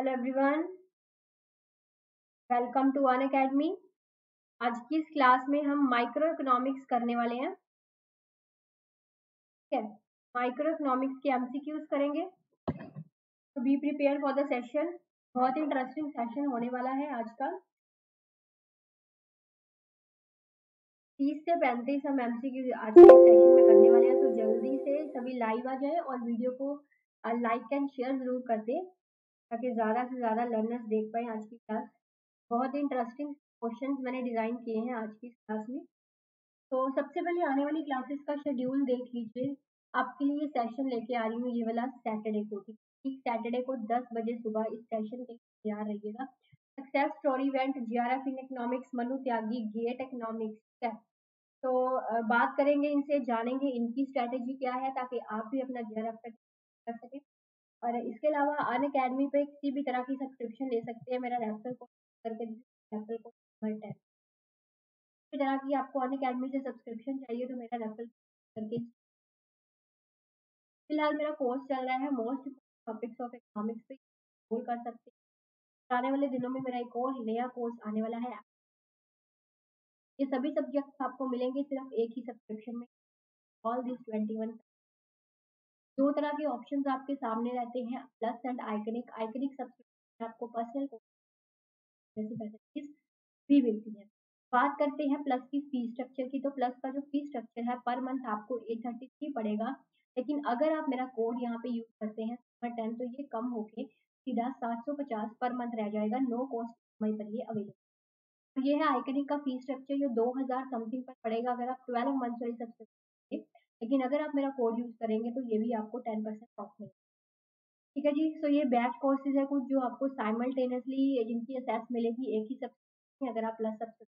Hello everyone, welcome to one academy. आज की इस क्लास में हम माइक्रो इकोनॉमिक्स करने वाले हैं। ठीक है, माइक्रो इकोनॉमिक्स के एमसीक्यूज करेंगे। तो be prepare for the session. बहुत इंटरेस्टिंग सेशन होने वाला है आज का। 30 से 35 हम एमसीक्यू आज के इस सेशन में करने वाले हैं। तो जल्दी से सभी लाइव आ जाए और वीडियो को लाइक एंड शेयर जरूर कर दें ताकि ज़्यादा से ज़्यादा लर्नर्स देख पाए आज की क्लास। बहुत ही इंटरेस्टिंग क्वेश्चंस मैंने डिज़ाइन किए हैं आज की क्लास में। तो सबसे पहले आने वाली क्लासेस का शेड्यूल देख लीजिए। आपके लिए सेशन लेके आ रही हूँ ये वाला सैटरडे को। ठीक, सैटरडे को 10 बजे सुबह इस सेशन के तैयार रहिएगा। Success story event, GRF in economics, Manu Tyagi, GATE economics. ठीक है, तो बात करेंगे इनसे, जानेंगे इनकी स्ट्रैटेजी क्या है ताकि आप भी अपना जीआरएफ कर सकें। और इसके अलावा अन अकेडमी पे किसी भी तरह की सब्सक्रिप्शन ले सकते हैं। मेरा रेफरल कोड करके रेफरल कोड है। इसी तरह की आपको अन अकेडमी से सब्सक्रिप्शन चाहिए तो मेरा रेफरल करके। फिलहाल मेरा कोर्स चल रहा है मोस्ट टॉपिक्स ऑफ इकोनॉमिक्स पे, रोल कर सकते हैं। आने वाले दिनों में मेरा एक और नया कोर्स आने वाला है। ये सभी सब्जेक्ट्स आपको मिलेंगे सिर्फ एक ही सब्सक्रिप्शन में, ऑल दिस 21। दो तरह के ऑप्शंस आपके सामने रहते हैं, plus and iconic. Iconic subscription आपको पर्सनल जैसी फैसिलिटीज भी मिलती है। बात करते हैं प्लस की फी स्ट्रक्चर की। तो प्लस का जो फी स्ट्रक्चर है पर मंथ आपको 833 पड़ेगा, लेकिन अगर आप मेरा कोड यहाँ पे यूज करते हैं Summer 10 तो ये कम होके सीधा 750 पर मंथ रह जाएगा। नो कॉस्ट पर ये अवेलेबल। तो ये है आइकनिक का फी स्ट्रक्चर। ये 2000 समथिंग पर पड़ेगा अगर आप 12 मंथ वाली सब्सक्रिप्शन, लेकिन अगर आप मेरा कोड यूज करेंगे तो ये भी आपको 10% ऑफ मिलेगा। ठीक है जी। सो ये बैच कोर्सेज है कुछ जो आपको साइमल्टेनियसली जिनकी असेस मिलेगी एक ही सब्सक्रिप्शन। अगर आप प्लस सब्सक्रिप्शन,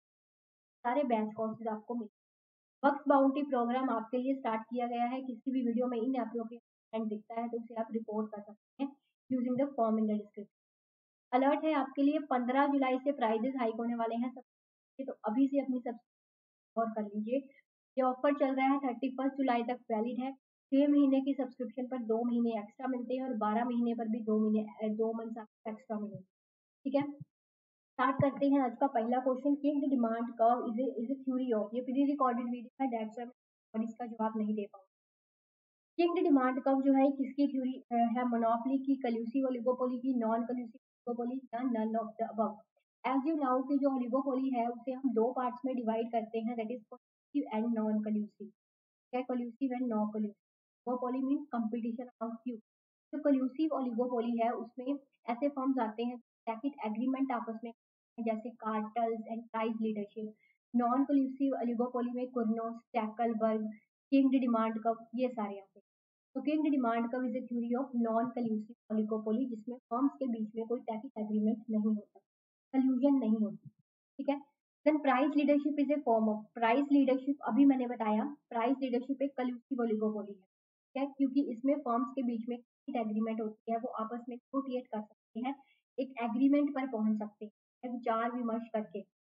सारे बैच कोर्सेज आपको मिलेंगे। वक्त बाउंड्री प्रोग्राम आपके लिए स्टार्ट किया गया है। किसी भी वीडियो में इन एप्रोप्रिएट दिखता है तो उसे आप रिपोर्ट कर सकते हैं using the form in the description. Alert है आपके लिए, 15 जुलाई से प्राइजेस हाइक होने वाले हैं सब, तो अभी से अपनी सब्सक्रिप्शन और कर लीजिए। ये ऑफर चल रहा है 31 जुलाई तक वैलिड है। 6 महीने की सब्सक्रिप्शन पर 2 महीने एक्स्ट्रा मिलते हैं और 12 महीने पर भी 2 मंथ एक्स्ट्रा मिलेंगे। ठीक है, स्टार्ट करते हैं आज का पहला question. Kink demand curve is a theory of. ये प्री रिकॉर्डेड वीडियो है, दैट्स व्हाई मैं इसका जवाब नहीं दे पाऊंगा। किंग डिमांड कर्व जो है किसकी थ्योरी है? मोनोपोली की, कल्यूसिव ओलिगोपोली की, नॉन कल्यूसिव ओलिगोपोली या none of the above. As you now की जो ओलिगोपोली है उसे हम दो पार्ट्स में डिवाइड करते हैं, that is collusive and non collusive. क्या collusive and non collusive? Oligopoly means competition among few. जो कल्यूसिव ओलिगोपोली है उसमें ऐसे फॉर्म्स आते हैं टैकिट एग्रीमेंट आपस में, जैसे cartels and price leadership. Non collusive oligopoly में Cournot's, Stackelberg, kink demand curve, ये सारे आते हैं। तो kink demand curve is a theory of non collusive oligopoly जिसमें फर्म्स के बीच में कोई टैक्टिक एग्रीमेंट नहीं होता, कल्यूजन नहीं होती। ठीक है, then price leadership is a form of. Price leadership अभी मैंने बताया, प्राइस लीडरशिप एक कल्यूसिव ओलिगोपोली है। ठीक है, क्योंकि इसमें फर्म्स के बीच में एग्रीमेंट होती है, वो आपस में नेगोशिएट कर सकते हैं, एक एग्रीमेंट पर पहुंच सकते हैं विचार विमर्श करके।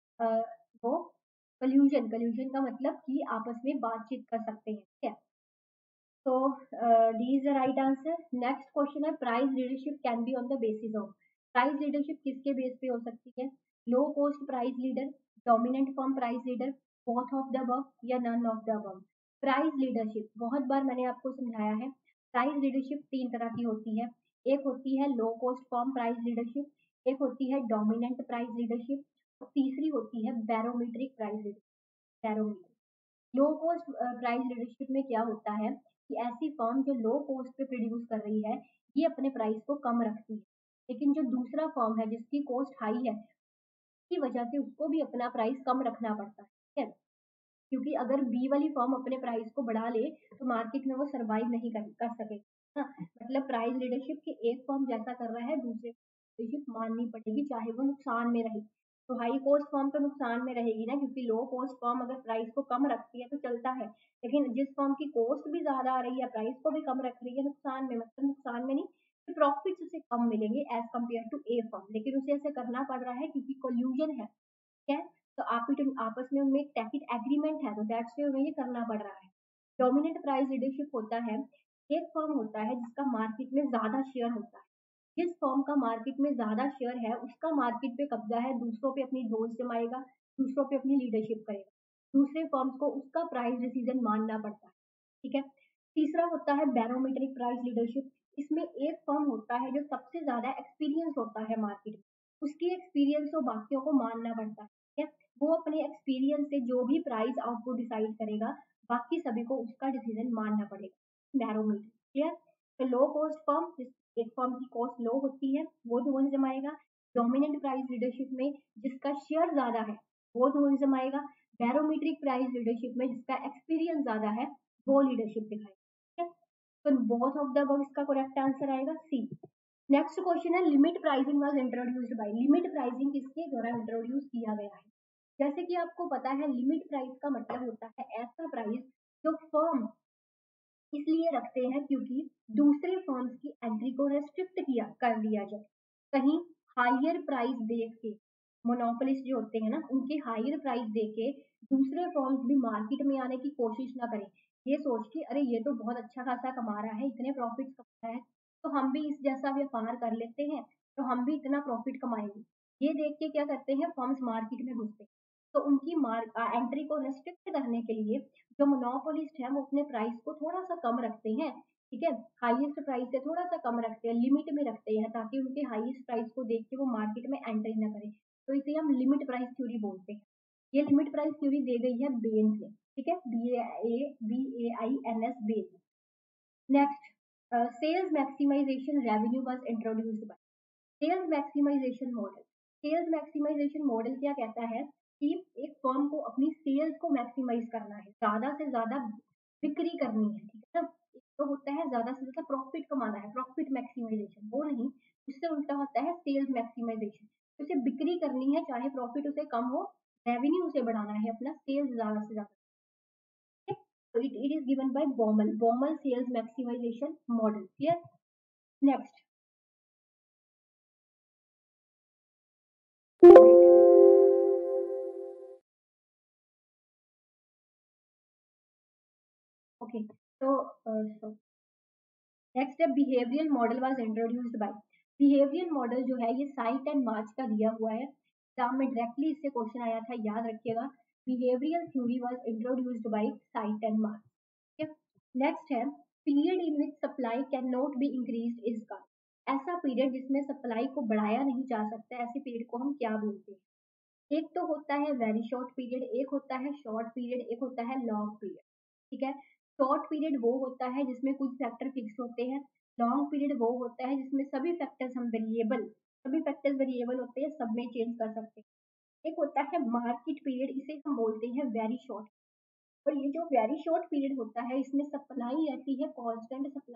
वो कल्यूजन, कल्यूजन का मतलब कि आपस में बातचीत कर सकते हैं। ठीक है, तो D is the right answer. Next question है, price leadership can be on the basis of. Price leadership किसके बेस पे हो सकती है? Low cost price leader, dominant firm price leader, both of the above या none of the above. Price leadership बहुत बार मैंने आपको समझाया है, प्राइस लीडरशिप तीन तरह की होती है। एक होती है low cost firm price leadership, एक होती है डोमिनेंट प्राइस लीडरशिप, और तीसरी होती है barometric price leadership. Barometric low cost price leadership में क्या होता है कि ऐसी फर्म जो लो कॉस्ट पे प्रोड्यूस कर रही है ये अपने प्राइस को कम रखती है, लेकिन जो दूसरा फर्म है जिसकी कॉस्ट हाई है की वजह से उसको भी अपना प्राइस कम रखना पड़ता है। ठीक है, क्योंकि अगर बी वाली फर्म अपने प्राइस को बढ़ा ले तो मार्केट में वो सरवाइव नहीं कर सकेगी। हाँ, मतलब प्राइस लीडरशिप की एक फर्म जैसा कर रहा है दूसरे लीडरशिप माननी पड़ेगी चाहे वो नुकसान में रहे। तो हाई कॉस्ट फर्म तो नुकसान में रहेगी ना, क्योंकि लो कॉस्ट फर्म अगर प्राइस को कम रखती है तो चलता है, लेकिन जिस फर्म की कॉस्ट भी ज्यादा आ रही है प्राइस को भी कम रख रही है, नुकसान में, मतलब नुकसान में नहीं, तो प्रॉफिट उसे कम मिलेंगे as compare to a firm, लेकिन उसे ऐसे करना पड़ रहा है क्योंकि कोल्यूजन है। ठीक है, तो आपस में उनमें एक टैक्टिक एग्रीमेंट है तो दैट्स वे उन्हें ये करना पड़ रहा है। डोमिनेंट प्राइस लीडरशिप होता है, एक फर्म होता है जिसका मार्केट में ज्यादा शेयर होता है, जिस फर्म का मार्केट में ज़्यादा शेयर है उसका मार्केट पे कब्जा है, दूसरों पे अपनी धौंस जमाएगा, दूसरों पे अपनी लीडरशिप करेगा, दूसरे फर्म्स को उसका प्राइस डिसीजन मानना पड़ता है। ठीक है। तीसरा होता है बैरोमेट्रिक प्राइस लीडरशिप। इसमें एक फर्म होता है जो सबसे ज़्यादा एक्सपीरियंस होता है मार्केट में, उसकी एक्सपीरियंस को बाकियों को मानना पड़ता है। ठीक है। वो अपने एक्सपीरियंस से जो भी प्राइस आउटपुट डिसाइड करेगा, बाकी सभी को उसका डिसीजन मानना पड़ेगा। Barometer clear. तो लो कॉस्ट फर्म, एक फर्म की कॉस्ट लो होती है, वो धोन जमाएगा। डोमिनेंट प्राइस लीडरशिप में जिसका शेयर ज्यादा है वो धोन जमाएगा। बैरोमीट्रिक प्राइस लीडरशिप में जिसका एक्सपीरियंस ज्यादा है वो लीडरशिप दिखाएगा। ठीक है। तो बोथ ऑफ द अबव इसका करेक्ट आंसर आएगा सी। नेक्स्ट क्वेश्चन है limit pricing was introduced by. Limit pricing किसके द्वारा इंट्रोड्यूस किया गया है? जैसे कि आपको पता है लिमिट प्राइस का मतलब होता है ऐसा प्राइस जो फर्म इसलिए रखते हैं क्योंकि दूसरे फर्म्स की एंट्री को रेस्ट्रिक्ट किया कर दिया जाए। कहीं हायर प्राइस देख के मोनोपोलिस्ट जो होते हैं ना उनके हायर प्राइस दे के दूसरे फर्म्स भी मार्केट में आने की कोशिश ना करें, ये सोच के अरे ये तो बहुत अच्छा खासा कमा रहा है, इतने प्रॉफिट कमा रहा है, तो हम भी इस जैसा व्यापार कर लेते हैं, तो हम भी इतना प्रॉफिट कमाएंगे। ये देख के क्या करते हैं फर्म्स मार्केट में घुसते हैं। तो उनकी एंट्री को रेस्ट्रिक्ट करने के लिए जो मोनोपोलिस्ट है वो अपने प्राइस को थोड़ा सा कम रखते हैं। ठीक है। हाईएस्ट प्राइस से थोड़ा सा कम रखते हैं, लिमिट में रखते हैं, ताकि उनके हाईएस्ट प्राइस को देख के वो मार्केट में एंट्री ना करें। तो इसे हम लिमिट प्राइस थ्योरी बोलते हैं। ये लिमिट प्राइस थ्योरी दे गई है बेन से। ठीक है। BAINS Bain. Next, sales maximization revenue was introduced by. Sales maximization model. Sales maximization model क्या कहता है कि एक फर्म को अपनी सेल्स को मैक्सिमाइज करना है, ज्यादा से ज्यादा बिक्री करनी है। ठीक है ना। एक तो होता है ज्यादा से ज्यादा प्रॉफिट कमाना है, प्रॉफिट मैक्सिमाइजेशन, वो नहीं, उससे उल्टा होता है सेल्स मैक्सिमाइजेशन। उसे बिक्री करनी है चाहे प्रॉफिट उसे कम हो, रेवेन्यू उसे बढ़ाना है अपना, सेल्स ज्यादा से ज्यादा। तो it is given by Baumol, Baumol sales maximization model. Clear. Next, okay. तो नेक्स्ट है behavioural model was introduced by. Behavioural model जो है ये साइट एंड मार्च का दिया हुआ है, एग्जाम में डायरेक्टली इससे क्वेश्चन आया था, याद रखिएगा। Behavioural theory was introduced by Cyert and March. ठीक है। नेक्स्ट है period in which supply can not be increased is called. ऐसा पीरियड जिसमें सप्लाई को बढ़ाया नहीं जा सकता, ऐसे पीरियड को हम क्या बोलते हैं? एक तो होता है वेरी शॉर्ट पीरियड, एक होता है शॉर्ट पीरियड, एक होता है लॉन्ग पीरियड। ठीक है। शॉर्ट पीरियड वो होता है जिसमें कुछ फैक्टर फिक्स होते हैं, लॉन्ग पीरियड वो होता है जिसमें सभी फैक्टर्स हम वेरिएबल, सभी फैक्टर्स वेरिएबल होते हैं, सब में चेंज कर सकते हैं। एक होता है मार्केट पीरियड, इसे हम बोलते हैं वेरी शॉर्ट। और ये जो वेरी शॉर्ट पीरियड होता है इसमें सप्लाई रहती है कांस्टेंट सप्लाई।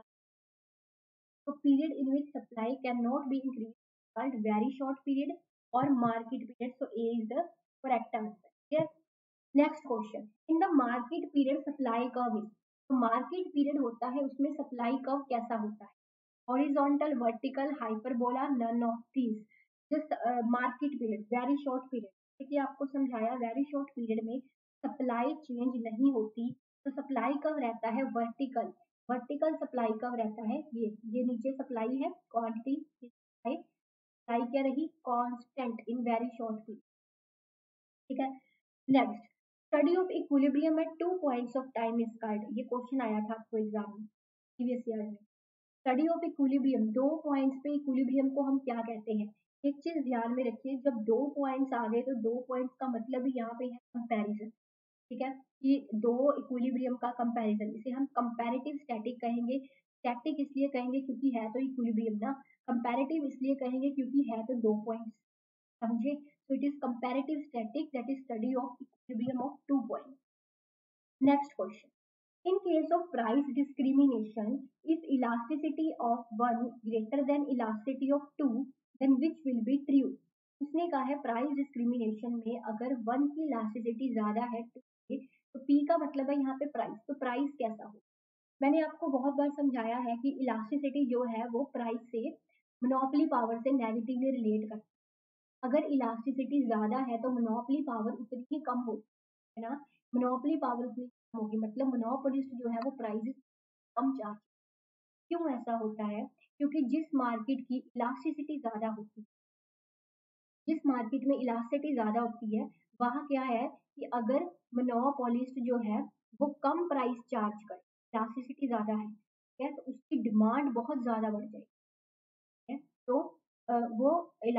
तो period in which supply can not be increase called very short period और market period. So A is the correct answer. Next question, in the market period supply curve is. तो market period होता है उसमें supply curve कैसा होता है? Horizontal, vertical, hyperbola, none of these. जो market period very short period, देखिए आपको समझाया, वेरी शॉर्ट पीरियड में सप्लाई चेंज नहीं होती, तो सप्लाई कर्व रहता है वर्टिकल। वर्टिकल सप्लाई कर्व रहता है, ये नीचे सप्लाई है क्वांटिटी, सप्लाई क्या रही constant in very short period. ठीक है। Next, study of equilibrium at 2 points of time is called. ये क्वेश्चन आया था आपको एग्जाम में प्रीवियस ईयर में। स्टडी ऑफ इक्विलिब्रियम, 2 पॉइंट्स पे इक्विलिब्रियम को हम क्या कहते हैं? एक चीज ध्यान में रखिए, जब 2 पॉइंट्स आ गए तो 2 पॉइंट्स का मतलब ही यहाँ पे है कंपैरिजन। ठीक है। कि दो इक्विलिब्रियम का कंपैरिजन, इसे हम कंपैरेटिव स्टैटिक कहेंगे। स्टैटिक इसलिए कहेंगे क्योंकि है तो इक्विलिब्रियम ना, कंपैरेटिव इसलिए कहेंगे क्योंकि है तो 2 पॉइंट्स। समझे? तो it is comparative static, that is study of equilibrium of 2 points. Next question, in case of price discrimination, if elasticity of one greater than elasticity of two, then which will be true? उसने कहा है price discrimination में अगर one की elasticity ज्यादा है to से, तो पी का मतलब है यहाँ पे प्राइस, तो प्राइस कैसा हो? मैंने आपको बहुत बार समझाया है कि इलास्टिसिटी जो है वो प्राइस से मोनोपोली पावर से नेगेटिवली रिलेट करती है। अगर इलास्टिसिटी ज्यादा है तो मोनोपोली पावर उतनी ही कम होती है ना। मोनोपोली पावर उतनी कम होगी मतलब मोनोपोलिस्ट जो है वो प्राइसेस कम चार्ज क्यों ऐसा होता है? क्योंकि जिस मार्केट की इलास्टिसिटी ज़्यादा होती है, जिस मार्केट में इलास्टिसिटी ज़्यादा होती है, वहाँ क्या है कि अगर मोनोपोलिस्ट जो है, वो कम प्राइस चार्ज करे, इलास्टिसिटी ज़्यादा है, ठीक है? तो उसकी डिमांड बहुत ज़्यादा बढ़ जाएगी, है? तो वो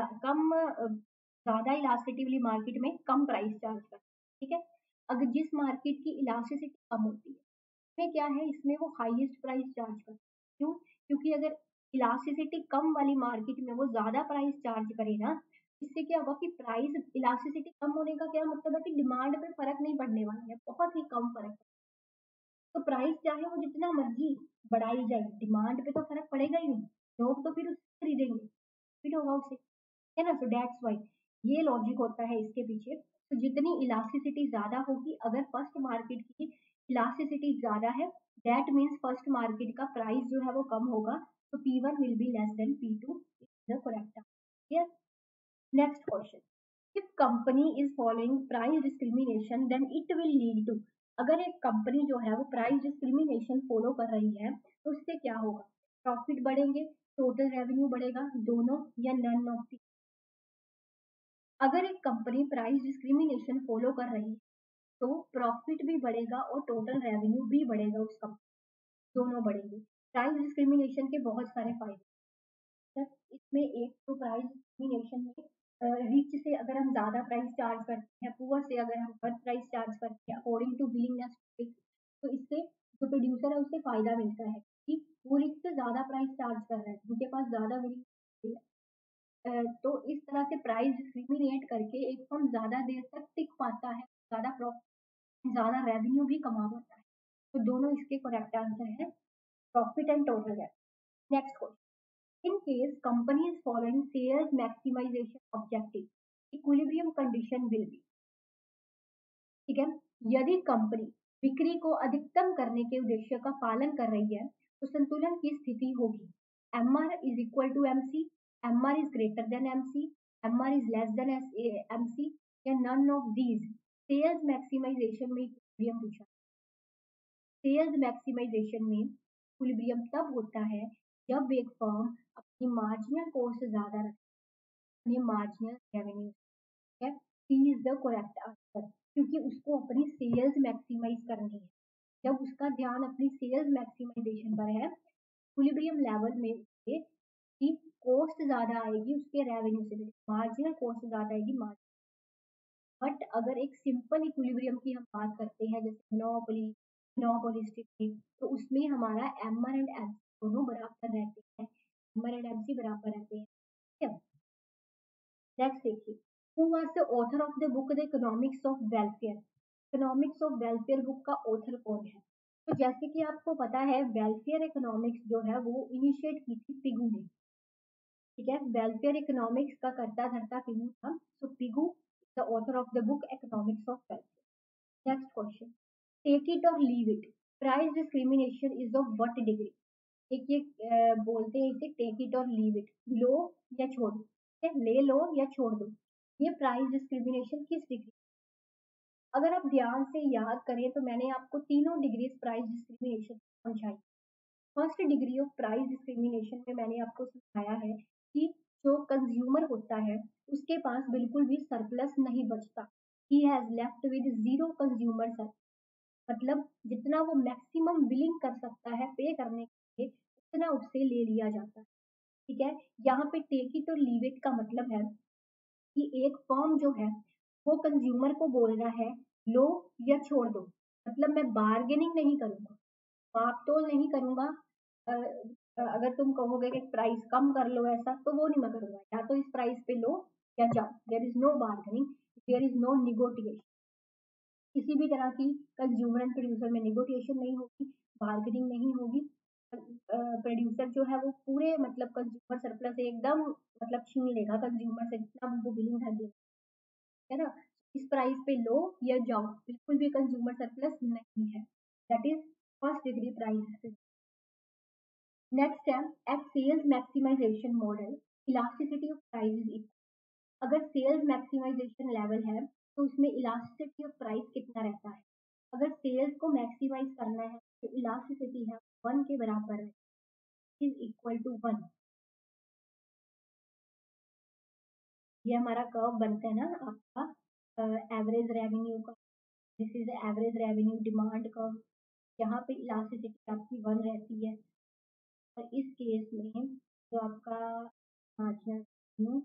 ज़्यादा इलास्टिसिटी वाली मार्केट में कम प्राइस चार्ज करे, ठीक है? अगर जिस मार्केट की इलास्टिसिटी कम होती है, इसमें क्या है, इसमें वो हाईएस्ट प्राइस चार्ज करते हैं। क्यों? क्योंकि अगर इलास्टिसिटी कम वाली मार्केट में वो ज़्यादा प्राइस चार्ज करे ना, इससे क्या होगा कि प्राइस इलास्टिसिटी कम होने का क्या मतलब है कि डिमांड पे फ़र्क नहीं पड़ने वाला है, बहुत ही कम फ़र्क। तो प्राइस चाहे वो जितना मर्ज़ी बढ़ाई जाए, डिमांड पे तो फ़र्क पड़ेगा ही नहीं। लोग तो फिर उससे खरीदेंगे, फिर होगा उससे, है ना? सो दैट्स व्हाई ये लॉजिक होता है इसके पीछे। तो जितनी इलास्टिसिटी ज़्यादा होगी, अगर फर्स्ट मार्केट की इलास्टिसिटी ज़्यादा है, दैट मीन्स फर्स्ट मार्केट का प्राइस जो है वो कम होगा, तो P1 will be less than P2 is the correct answer. Yes. Next question, if company is following price discrimination then it will lead to. अगर एक कंपनी जो है वो प्राइस डिस्क्रिमिनेशन फॉलो कर रही है, तो उससे क्या होगा? प्रॉफिट बढ़ेंगे, टोटल रेवेन्यू बढ़ेगा, दोनों, या नन ऑफ दी। अगर एक कंपनी प्राइस डिस्क्रिमिनेशन फॉलो कर रही है, तो प्रॉफिट भी बढ़ेगा और टोटल रेवेन्यू भी बढ़ेगा, उस कंपनी, दोनों बढ़ेंगे। प्राइस डिस्क्रिमिनेशन के बहुत सारे फायदे हैं। इसमें एक तो प्राइस डिस्क्रिमिनेशन में रिच से अगर हम ज़्यादा प्राइस चार्ज करते हैं, पुअर से अगर हम कम प्राइस चार्ज करते हैं अकॉर्डिंग टू विलिंगनेस टू पे, तो इससे जो प्रोड्यूसर है उससे फ़ायदा मिलता है कि वो रिच से ज़्यादा प्राइस चार्ज कर रहा है, उनके पास ज़्यादा विलिंग है। तो इस तरह से प्राइस डिस्क्रिमिनेट करके एक फर्म ज़्यादा देर तक टिक पाता है, ज़्यादा ज़्यादा रेवेन्यू भी कमा पाता है। तो दोनों इसके करेक्ट आंसर है, profit and total revenue. Next question, in case company is following sales maximization objective, equilibrium condition will be. ठीक है, यदि कंपनी बिक्री को अधिकतम करने के उद्देश्य का पालन कर रही है, तो संतुलन की स्थिति होगी M R is equal to M C, M R is greater than M C, M R is less than M C, या none of these. Sales maximization में इक्विलिब्रियम पूछा। सेल्स मैक्सिमाइजेशन में इक्विलिब्रियम तब होता है जब एक फर्म अपनी मार्जिनल कॉस्ट ज्यादा रखे, अपनी मार्जिनल रेवेन्यू है। C is the correct answer, क्योंकि उसको अपनी सेल्स मैक्सिमाइज करनी है। जब उसका ध्यान अपनी सेल्स मैक्सिमाइजेशन पर है, इक्विलिब्रियम लेवल में उसके की कॉस्ट ज्यादा आएगी उसके रेवेन्यू से, मार्जिनल कॉस्ट ज्यादा आएगी मार्जिन। बट अगर एक सिंपल इक्विलिब्रियम की हम बात करते हैं, जैसे मोनोपोलिस्टिक की, तो उसमें हमारा एम आर एंड एम दोनों बराबर रहते हैं, M R and M C बराबर रहते हैं, ठीक है। नेक्स्ट देखिए, who was the author of the book the economics of welfare. Economics of welfare book का ऑथर कौन है? तो जैसे कि आपको पता है, वेलफेयर इकोनॉमिक्स जो है वो इनिशिएट की थी पिगू ने, ठीक है। वेलफेयर इकोनॉमिक्स का करता धरता पिगू था, so Pigou the author of the book economics of welfare. Next question, take it or leave it, price discrimination is of what degree. एक ये बोलते हैं इसे take it or leave it, लो या छोड़ दो, ठीक है? ले लो या छोड़ दो, ये प्राइस डिस्क्रिमिनेशन किस डिग्री। अगर आप ध्यान से याद करें तो मैंने आपको तीनों डिग्रीज प्राइस डिस्क्रिमिनेशन समझाई। First degree of price discrimination में मैंने आपको सिखाया है कि जो कंज्यूमर होता है उसके पास बिल्कुल भी सरप्लस नहीं बचता, he has left with zero consumer sir, मतलब जितना वो मैक्सिमम बिलिंग कर सकता है पे करने के लिए, उतना उससे ले लिया जाता है, ठीक है। यहाँ पे take it or leave it का मतलब है कि एक फर्म जो है वो कंज्यूमर को बोल रहा है लो या छोड़ दो, मतलब मैं बार्गेनिंग नहीं करूंगा, माप तोल नहीं करूंगा। अगर तुम कहोगे कि प्राइस कम कर लो ऐसा, तो वो नहीं मैं करूंगा, या तो इस प्राइस पे लो या जाओ, there is no bargaining, there is no negotiation. किसी भी तरह की कंज्यूमर एंड प्रोड्यूसर में निगोटिएशन नहीं होगी, बार्गेनिंग नहीं होगी। प्रोड्यूसर जो है वो पूरे मतलब कंज्यूमर सरप्लस एकदम मतलब छीन लेगा कंज्यूमर से, जितना वो बिलिंग है ना। इस प्राइस पे लो या जाओ, बिल्कुल भी कंज्यूमर सरप्लस नहीं है, that is first degree price. Next है, at sales maximization model elasticity of price is equal. अगर सेल्स मैक्सिमाइजेशन लेवल है तो उसमें इलास्टिसिटी ऑफ प्राइस कितना रहता है? अगर सेल्स को मैक्सिमाइज करना है तो इलास्टिसिटी है 1 के बराबर है, इज इक्वल टू 1, ये हमारा कर्व बनता है ना आपका एवरेज रेवेन्यू का। This is average revenue demand curve. यहाँ पे इलास्टिसिटी आपकी 1 रहती है, और इस केस में जो आपका मार्जिनल रेवेन्यू,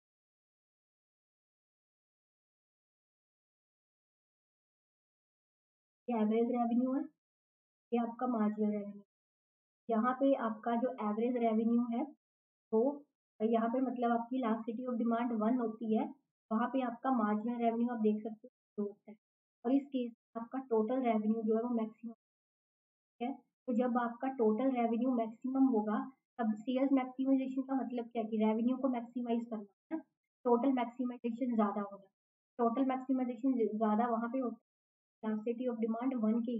ये एवरेज रेवेन्यू है, ये आपका मार्जिनल रेवेन्यू। यहाँ पे आपका जो एवरेज रेवेन्यू है वो यहाँ पे मतलब आपकी इलास्टिसिटी ऑफ डिमांड 1 होती है, वहाँ पे आपका मार्जिनल रेवेन्यू आप देख सकते हो 2 होता है, और इस केस में आपका टोटल रेवेन्यू जो है वो मैक्सिमम है। तो जब आपका टोटल रेवेन्यू मैक्सिमम होगा, तब सेल्स मैक्सिमाइजेशन का मतलब क्या है कि रेवेन्यू को मैक्सिमाइज करना है, टोटल मैक्सिमाइजेशन ज़्यादा होगा। टोटल मैक्सिमाइजेशन ज़्यादा वहाँ पे होता है इलास्टिसिटी ऑफ डिमांड 1 के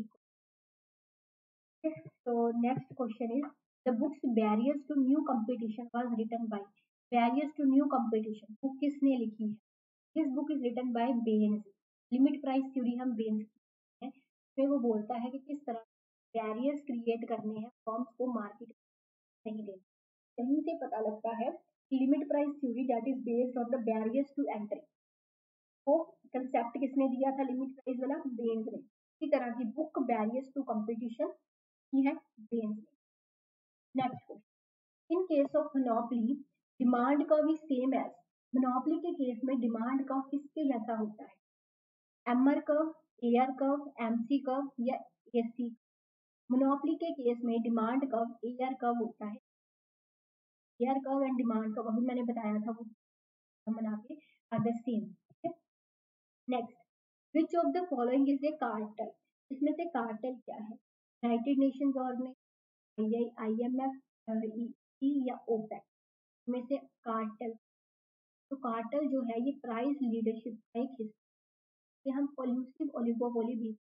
इक्वल। तो next question is the books barriers to new competition was written by. Barriers to new competition book किसने लिखी है? This book is written by Bains. Limit price theory हम बेन्स की है, इसमें वो बोलता है कि किस तरह बैरियर्स क्रिएट करने हैं फर्म्स को मार्केट नहीं देना। कहीं से पता लगता है limit price theory that is based on the barriers to entry, वो कंसेप्ट किसने दिया था लिमिट प्राइस वाला? बेन्स ने। इसी तरह की बुक बैरियर्स टू कंपटीशन की है बेन्स ने। Next question, in case of monopoly demand curve is same as. Monopoly के केस में डिमांड कर्व किसके जैसा होता है? MR curve, AR curve, MC curve या एसी? मोनोपोली के केस में डिमांड कर्व एआर कर्व होता है। AR curve and demand curve अभी मैंने बताया था वो बना के are the same. Next, which of the following is a cartel? इसमें से कार्टेल क्या है? यूनाइटेड नेशंस ऑर्गेनाइजेशन, आईएमएफ, या ओपेक में से कार्टेल। तो कार्टेल जो है ये प्राइस लीडरशिप का एक हिस्सा है, हम कल्यूसिव ओलिगोपोली भी,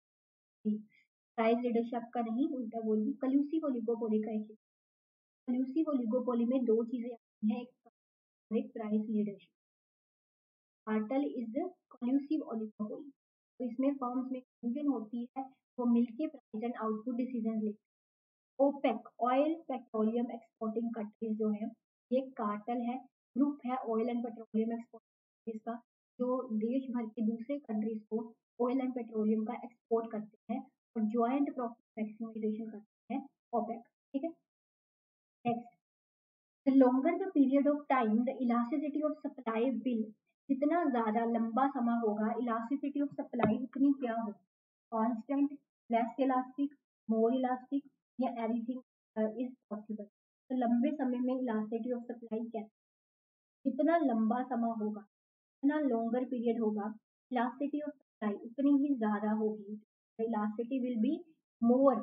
प्राइस लीडरशिप का नहीं, उल्टा बोल दी, कल्यूसिव ओलिगोपोली का एक हिस्सा। कल्यूसिव ओलिगोपोली में दो चीजें आती हैं, एक price leadership. Cartel is collusive oligopoly, तो इसमें फर्म्स में कंफ्यूजन होती है, वो मिलके प्राइस एंड आउटपुट डिसीजन लेते हैं। OPEC, oil petroleum exporting countries जो है, ये कार्टेल है, ग्रुप है oil and petroleum exporting countries का, जो देश भर के दूसरे कंट्रीज को ऑयल एंड पेट्रोलियम का एक्सपोर्ट करते हैं और ज्वाइंट प्रॉफिट मैक्सिमाइजेशन करते हैं, ओपेक। ठीक है। Next, the longer the period of time the elasticity of supply will, जितना ज्यादा लंबा समय होगा elasticity of supply उतनी क्या हो? Constant, less elastic, more elastic, या एनीथिंग इज पॉसिबल। तो लंबे समय में इलास्टिसिटी ऑफ सप्लाई क्या है? जितना लंबा समय होगा, जितना लॉन्गर पीरियड होगा, इलास्टिसिटी ऑफ सप्लाई उतनी ही ज्यादा होगी। Elasticity will be more,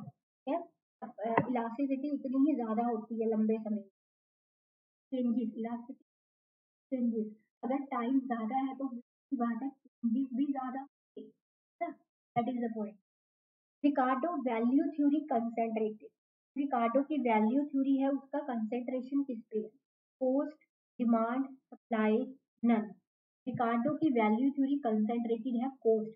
elasticity उतनी ही ज्यादा होती है लंबे समय में। चेंजेस, इलास्टिसिटी चेंजेस, अगर टाइम ज्यादा है तो बात है चेंजेस भी ज्यादा होंगे, that is the point. Ricardo value theory concentrated, Ricardo की वैल्यू थ्योरी है, उसका कंसेंट्रेशन किस पे है? Cost, demand, supply, none. Ricardo की वैल्यू थ्योरी कंसेंट्रेटेड है कोस्ट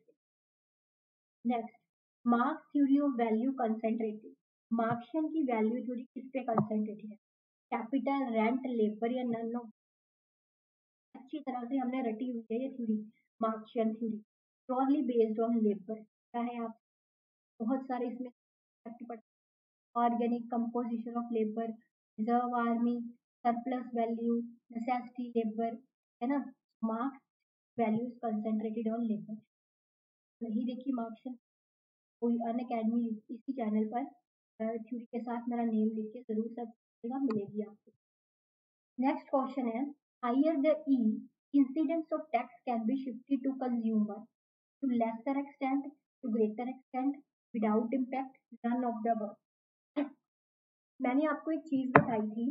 पे। Next, Marx theory of value concentrated, Marxian की वैल्यू थ्योरी किस पे कंसेंट्रेटेड है? कैपिटल, रेंट, लेबर, या नन ऑफ। अच्छी तरह से हमने रटी हुई है ये theory, Marxian theory, purely based on labour. क्या है आप बहुत सारे इसमें organic composition of labour, reserve army, surplus value, necessity labour, है ना। Marx values concentrated on labour. नहीं देखी मार्क्स, कोई अन अकेडमी इसी चैनल पर थ्योरी के साथ मेरा नेम लिख के जरूर सर्च करिएगा, मिलेगी आपको। नेक्स्ट क्वेश्चन है, higher the e incidence of tax can be shifted to consumer to lesser extent, to greater extent, without impact, none of the above। मैंने आपको एक चीज बताई थी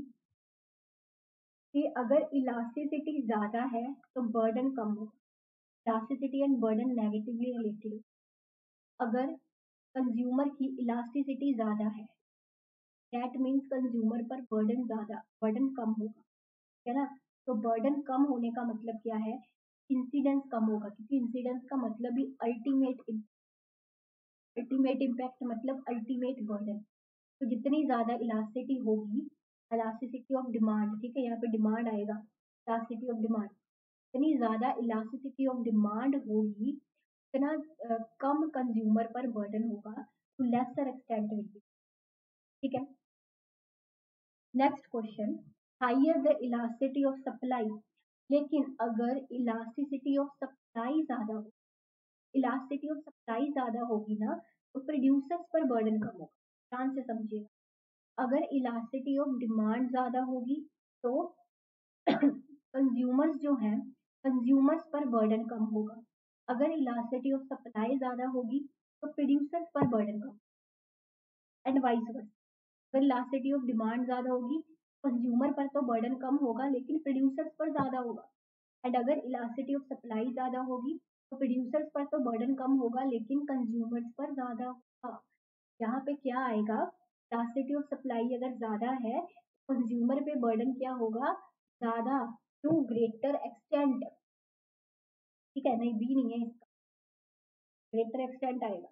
कि अगर इलास्टिसिटी ज्यादा है तो बर्डन कम हो। Elasticity and burden negatively related. अगर कंज्यूमर की इलास्टिसिटी ज्यादा है, दैट मीन्स कंज्यूमर पर बर्डन ज्यादा, बर्डन कम होगा, है ना। तो बर्डन कम होने का मतलब क्या है? इंसिडेंस कम होगा, क्योंकि इंसिडेंस का मतलब ही अल्टीमेट, अल्टीमेट इम्पैक्ट मतलब अल्टीमेट बर्डन। तो जितनी ज़्यादा इलास्टिसिटी होगी, इलास्टिसिटी ऑफ डिमांड, ठीक है, यहाँ पे डिमांड आएगा, इलास्टिसिटी ऑफ डिमांड, जितनी ज़्यादा इलास्टिसिटी ऑफ डिमांड होगी उतना कम कंज्यूमर पर बर्डन होगा, to lesser extent will be, ठीक है। Next question, higher the elasticity of supply, लेकिन अगर इलास्टिसिटी ऑफ सप्लाई ज़्यादा हो, इलास्टिसिटी ऑफ सप्लाई ज़्यादा होगी ना, तो प्रोड्यूसर्स पर बर्डन कम होगा, ध्यान से समझिएगा। अगर इलास्टिसिटी ऑफ डिमांड ज़्यादा होगी तो कंज्यूमर्स जो हैं, कंज्यूमर्स पर बर्डन कम होगा। अगर इलास्टिसिटी ऑफ सप्लाई ज़्यादा होगी तो प्रोड्यूसर्स पर बर्डन कम, एंड वाइस वर्सा। अगर इलास्टिसिटी ऑफ डिमांड ज़्यादा होगी, कंज्यूमर पर तो बर्डन कम होगा लेकिन प्रोड्यूसर्स पर ज़्यादा होगा। एंड अगर इलास्टिसिटी ऑफ सप्लाई ज़्यादा होगी तो प्रोड्यूसर्स पर तो बर्डन कम होगा लेकिन कंज्यूमर्स पर ज़्यादा होगा। यहाँ पे क्या आएगा, इलास्टिसिटी ऑफ सप्लाई अगर ज़्यादा है, कंज्यूमर पे बर्डन क्या होगा, ज़्यादा, टू ग्रेटर एक्सटेंट, ठीक है, नहीं बी नहीं है इसका, ग्रेटर एक्सटेंट आएगा,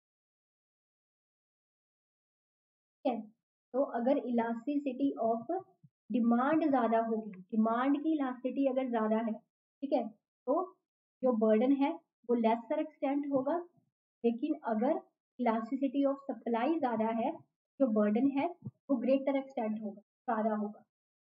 ठीक है। तो अगर इलास्टिसिटी ऑफ डिमांड ज़्यादा होगी, डिमांड की इलास्टिसिटी अगर ज़्यादा है, ठीक है, तो जो बर्डन है वो लेसर एक्सटेंट होगा, लेकिन अगर इलास्टिसिटी ऑफ सप्लाई ज़्यादा है, जो बर्डन है वो ग्रेटर एक्सटेंट होगा, ज़्यादा होगा,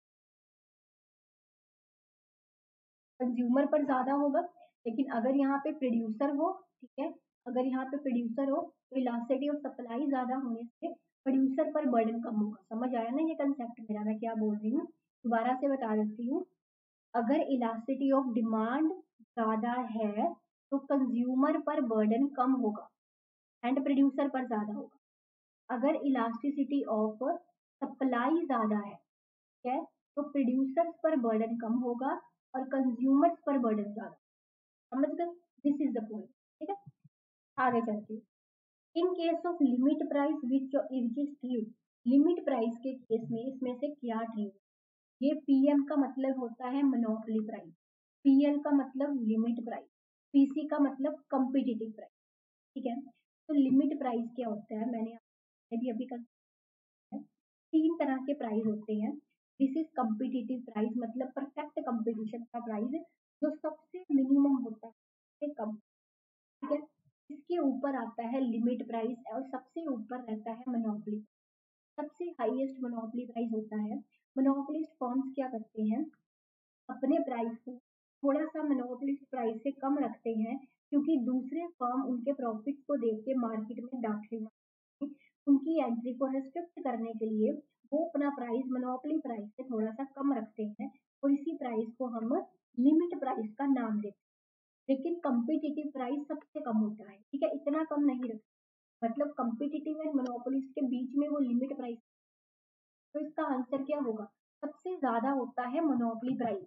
कंज्यूमर पर ज़्यादा होगा। लेकिन अगर यहाँ पे प्रोड्यूसर हो, ठीक है, अगर यहाँ पे प्रोड्यूसर हो तो इलास्टिसिटी ऑफ सप्लाई ज़्यादा होने से प्रोड्यूसर पर बर्डन कम होगा। समझ आया ना ये कंसेप्ट मेरा, मैं क्या बोल रही हूँ, दोबारा से बता देती हूँ। अगर इलास्टिसिटी ऑफ डिमांड ज़्यादा है तो कंज्यूमर पर बर्डन कम होगा एंड प्रोड्यूसर पर ज़्यादा होगा। अगर इलास्टिसिटी ऑफ सप्लाई ज़्यादा है, ठीक है, तो प्रोड्यूसर्स पर बर्डन कम होगा और कंज्यूमर्स पर बर्डन ज़्यादा। समझ गए, दिस इज द पॉइंट, ठीक है। आगे चलते हैं, in case of limit price which is true, limit price के केस में इसमें से क्या ट्रू, ये पीएम का मतलब होता है मोनोपोली प्राइस, पीएल का मतलब लिमिट प्राइस, पीसी का मतलब कम्पिटिटिव प्राइस, ठीक है। तो लिमिट प्राइस क्या होता है, मैंने भी अभी कर, तीन तरह के प्राइस होते हैं। दिस इज कम्पिटिटिव प्राइस, मतलब परफेक्ट कंपटीशन का प्राइस जो सबसे मिनिमम होता है, कम, ठीक है। इसके ऊपर आता है लिमिट प्राइस और सबसे ऊपर रहता है मोनोपोली, सबसे हाईएस्ट मोनोपोली प्राइस होता है। मोनोपोलिस्ट फर्म्स क्या करते हैं, अपने प्राइस को थोड़ा सा मोनोपोलिस्ट प्राइस से कम रखते हैं क्योंकि दूसरे फर्म उनके प्रॉफिट्स को देख के मार्केट में दाखिल, उनकी एंट्री को रिस्ट्रिक्ट करने के लिए वो अपना प्राइस मोनोपोली प्राइस से थोड़ा सा कम रखते हैं और इसी प्राइस को हम लिमिट प्राइस का नाम देते हैं। लेकिन कम्पिटिटिव प्राइस सबसे कम होता है, ठीक है, इतना कम नहीं रखते, मतलब कम्पिटिटिव एंड मोनोपोलिस्ट के बीच में वो लिमिट प्राइस। तो इसका आंसर क्या होगा, सबसे ज्यादा होता है मोनोपोली प्राइस,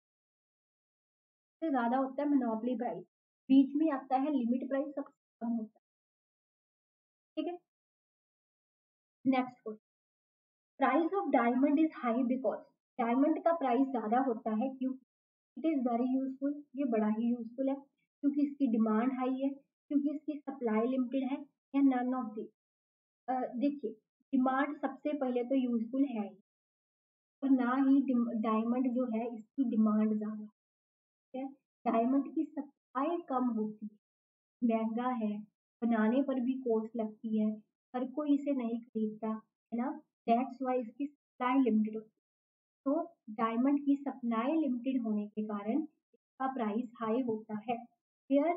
सबसे ज्यादा होता है मोनोपोली प्राइस, बीच में आता है लिमिट प्राइस, सबसे कम होता है, ठीक है। Next question, price of diamond is high because, diamond का प्राइस ज्यादा होता है क्यों, इट इज वेरी यूजफुल, ये बड़ा ही यूजफुल है, क्योंकि इसकी डिमांड हाई है, क्योंकि इसकी सप्लाई लिमिटेड है, या नन ऑफ दी। देखिए, डिमांड सबसे पहले तो यूजफुल है और ना ही डायमंड जो है इसकी डिमांड ज्यादा है, डायमंड की सप्लाई कम होती है, महंगा है, बनाने पर भी कॉस्ट लगती है, हर कोई इसे नहीं खरीदता है ना, दैट्स वाई इसकी सप्लाई लिमिटेड होती है। तो डायमंड की सप्लाई लिमिटेड होने के कारण इसका प्राइस हाई होता है। फिर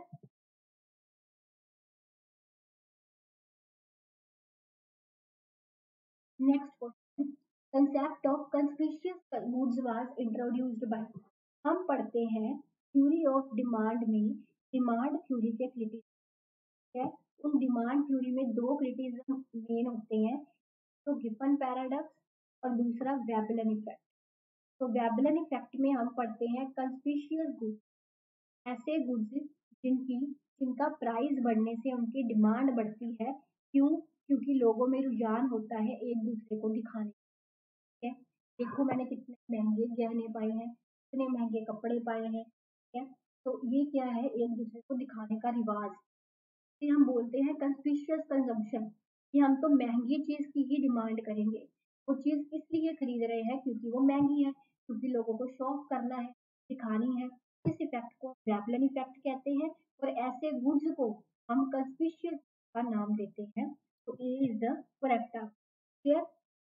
next question, concept of conspicuous goods was introduced by, हम पढ़ते हैं थ्योरी ऑफ डिमांड में, डिमांड थ्योरी के क्रिटिसिज्म है, उन डिमांड थ्योरी में दो क्रिटिसिज्म मेन होते हैं, तो गिब्बन पैराडॉक्स और दूसरा वेबलन इफेक्ट। तो वेबलन इफेक्ट में हम पढ़ते हैं कंस्पिशियस गुड्स, ऐसे गुड्स जिनकी जिनका प्राइस बढ़ने से उनकी डिमांड बढ़ती है, क्यों, क्योंकि लोगों में रुझान होता है एक दूसरे को दिखाने, ठीक है, देखो मैंने कितने महंगे गहने पाए हैं, कितने महंगे कपड़े पाए हैं, ठीक है। तो ये क्या है, एक दूसरे को दिखाने का रिवाज, इसे हम बोलते हैं कंस्पिशियस कंजम्पशन, कि हम तो महंगी चीज़ की ही डिमांड करेंगे। वो चीज़ इसलिए खरीद रहे हैं क्योंकि वो महंगी है, क्योंकि लोगों को शो ऑफ करना है, दिखानी है। इस इफ़ेक्ट को ग्रैपलन इफ़ेक्ट कहते हैं और ऐसे गुड्स को हम कंस्पिशियस का नाम देते हैं। तो A is the correct answer. Clear?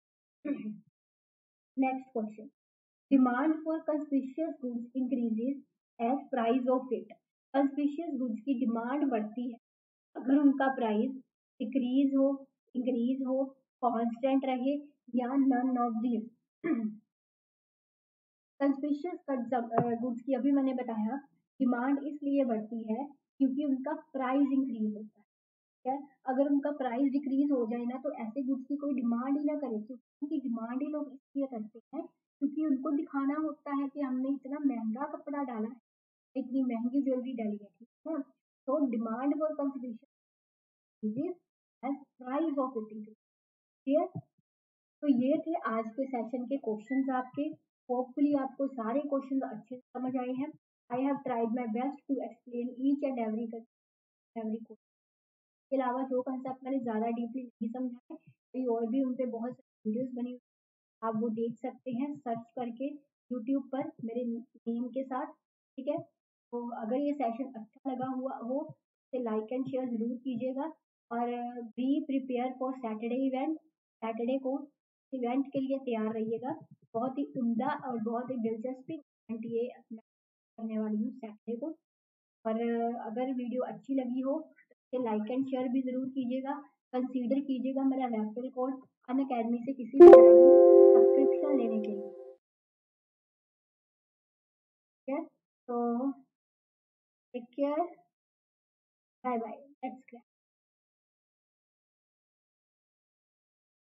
Next question. Demand for conspicuous goods increases as price of it. Conspicuous goods की डिमांड बढ़ती है अगर उनका प्राइस डिक्रीज हो, इंक्रीज हो, कांस्टेंट रहे या none of these. Conspicuous goods की अभी मैंने बताया डिमांड इसलिए बढ़ती है क्योंकि उनका प्राइस इंक्रीज होता है। ठीक है? अगर उनका प्राइस डिक्रीज हो जाए ना तो ऐसे गुड्स की कोई डिमांड ही ना करे, क्योंकि उनकी डिमांड ही लोग इसलिए करते हैं क्योंकि उनको दिखाना होता है कि हमने इतना महंगा कपड़ा डाला है, इतनी महंगी ज्वेलरी डाली है। ठीक है? तो demand for conspicuous as price of it increase. Clear? तो ये थे आज के सेशन के क्वेश्चंस आपके। होपफुली आपको सारे क्वेश्चंस अच्छे से समझ आए हैं। I have tried my best to explain each and every question. इसके अलावा जो कंसेप्ट मैंने ज़्यादा डीपली नहीं समझा है, कहीं और भी उन पे बहुत सारी वीडियोस बनी हुई हैं, आप वो देख सकते हैं सर्च करके यूट्यूब पर मेरे नेम के साथ। ठीक है? तो अगर ये सेशन अच्छा लगा हुआ हो तो लाइक एंड शेयर ज़रूर कीजिएगा और be prepare for Saturday event. Saturday को इवेंट के लिए तैयार रहिएगा। बहुत ही उम्दा और बहुत ही दिलचस्प इवेंट ये मैं करने वाली हूँ सैटरडे को। और अगर वीडियो अच्छी लगी हो तो लाइक एंड शेयर भी ज़रूर कीजिएगा। कंसीडर कीजिएगा मेरा रेफरल कोड अनअकैडमी से किसी भी तरह की सब्सक्रिप्शन लेने के लिए। ठीक है? तो take care, bye bye, let's